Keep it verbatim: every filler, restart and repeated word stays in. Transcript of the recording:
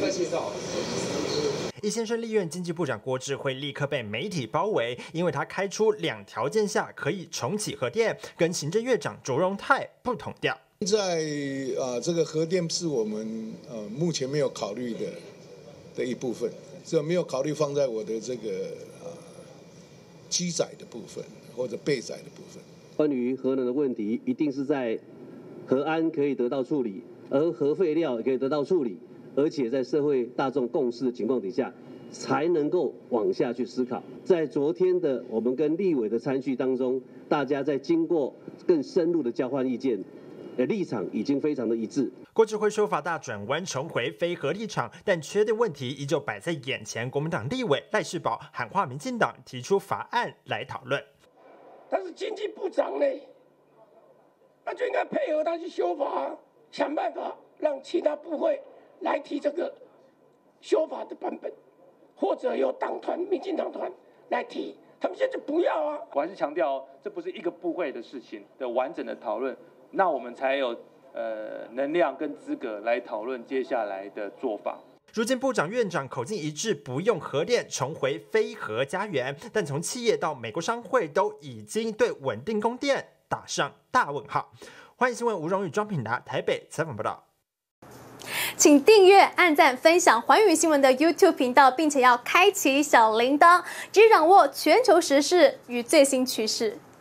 再介绍。 一先生立院经济部长郭智慧立刻被媒体包围，因为他开出两条件下可以重启核电，跟行政院长卓荣泰不同调。 在啊，这个核电是我们呃目前没有考虑的的一部分，这没有考虑放在我的这个呃机载的部分或者备载的部分。 关于核能的问题，一定是在核安可以得到处理，而核废料也可以得到处理。而且在社会大众共识的情况底下，才能够往下去思考。在昨天的我们跟立委的参叙当中，大家在经过更深入的交换意见，呃，立场已经非常的一致。 郭智慧说法大转弯，重回非核立场，但缺电问题依旧摆在眼前。国民党立委赖士葆喊话民进党提出法案来讨论。 他是经济部长呢，那就应该配合他去修法，想办法让其他部会来提这个修法的版本，或者由党团、民进党团来提，他们现在不要啊！ 我还是强调，这不是一个部会的事情的完整的讨论，那我们才有呃能量跟资格来讨论接下来的做法。 如今部长、院长口径一致，不用核电，重回非核家园。但从企业到美国商会，都已经对稳定供电打上大问号。欢迎新闻吴荣宇、庄品达台北采访报道。 请订阅、按赞、分享寰宇新闻的 YouTube 频道，并且要开启小铃铛，直接掌握全球时事与最新趋势。